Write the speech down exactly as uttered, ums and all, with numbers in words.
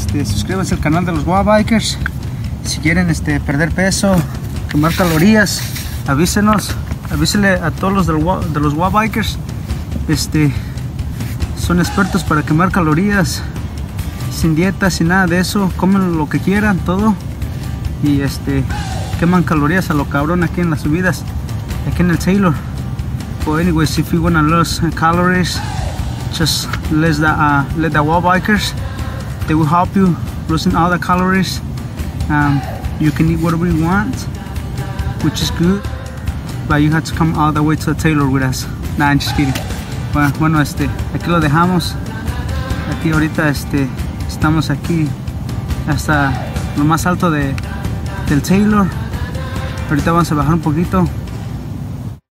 este, suscríbanse al canal de los W A Bikers. Si quieren este, perder peso, quemar calorías, avísenos, avísenle a todos los del, de los W A Bikers. Este, son expertos para quemar calorías, sin dieta, sin nada de eso. Comen lo que quieran, todo. Y este, queman calorías a lo cabrón aquí en las subidas, aquí en el Taylor. But anyways, if you wanna lose calories, just let the uh, let the W A Bikers. They will help you losing all the calories. Um, you can eat whatever you want, which is good, but you have to come all the way to the Taylor with us. Nah, I'm just kidding. Bueno, bueno, este, aquí lo dejamos. Aquí ahorita este, estamos aquí hasta lo más alto de, del Taylor. Ahorita vamos a bajar un poquito.